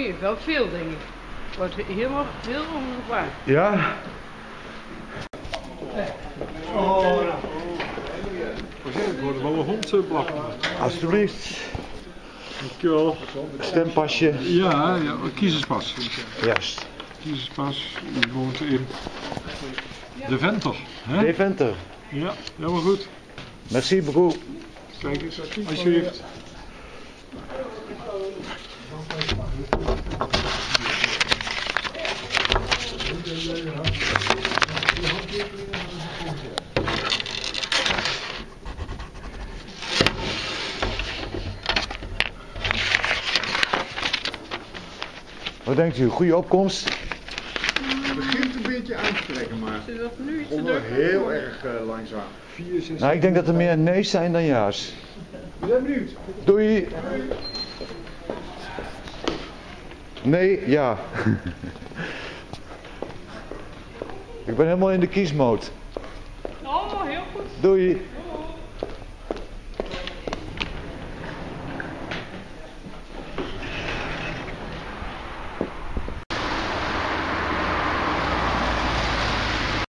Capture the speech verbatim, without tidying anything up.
hier wel veel, denk ik. Wordt helemaal heel ongevaar. Ja? Oh, ik hoorde wel een hond blaffen. Alsjeblieft. Dankjewel. Stempasje. Ja, ja, kiezerspas. Juist. Kiezerspas, u woont in Deventer. Hè? Deventer. Ja, helemaal goed. Merci beaucoup. Kijk eens, alsjeblieft. Wat denkt u? Goede opkomst? Het begint een beetje aan te trekken, maar Is dat nu iets te onder druk? heel erg uh, langzaam. vier, zes, Nou, ik denk dat er meer nee's zijn dan ja's. We zijn benieuwd. Doei! Nee, ja. Ik ben helemaal in de kiesmode. Oh, heel goed. Doei! Oh.